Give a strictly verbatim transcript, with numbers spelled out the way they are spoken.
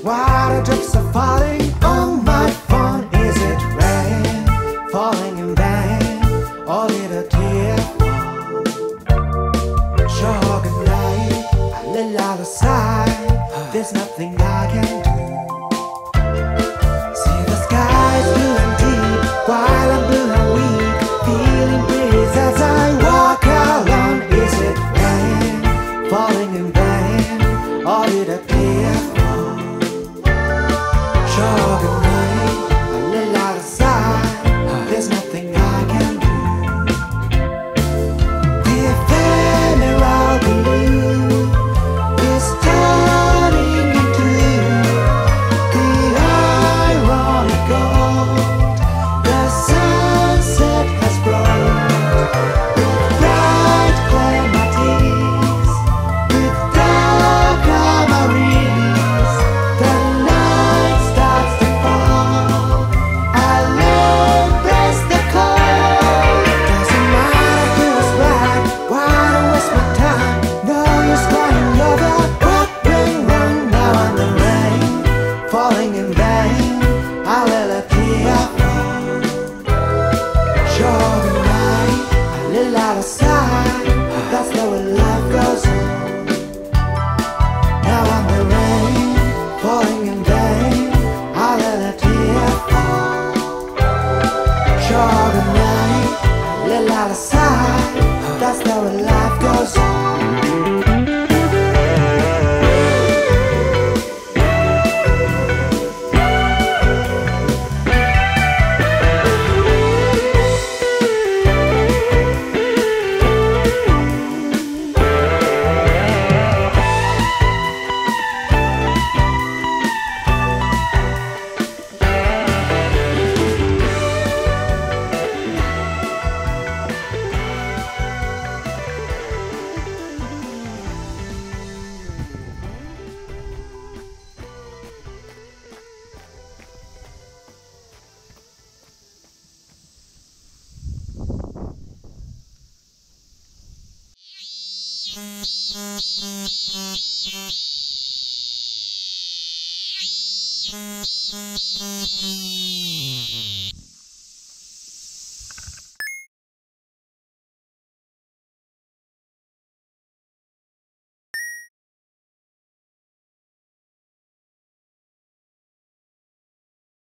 Water drips are falling on my phone. Is it rain falling in vain, or did a tear fall? Shōganai, a little out of sight. There's nothing I can do. See the sky's blue and deep, while I'm blue and weak, feeling breeze as I walk alone. Is it rain falling in vain, or did a tear fall? Shōganai, a little out of sight. There's nothing I can do. The ephemeral blue is turning into the ironic gold. The sunset has brought with bright clematis, with dark amarys. The night starts to fall. I'll embrace the cold. Doesn't matter who is right, why to waste my time? No use crying over what went wrong. Now I'm the rain falling in vain. I'll let a tear fall. Shōganai, a little out of sight. That's the way life goes on. Now I'm the rain falling in vain. I'll let a tear fall. Shōganai, a little out of sight. That's the way life goes on. Thank you.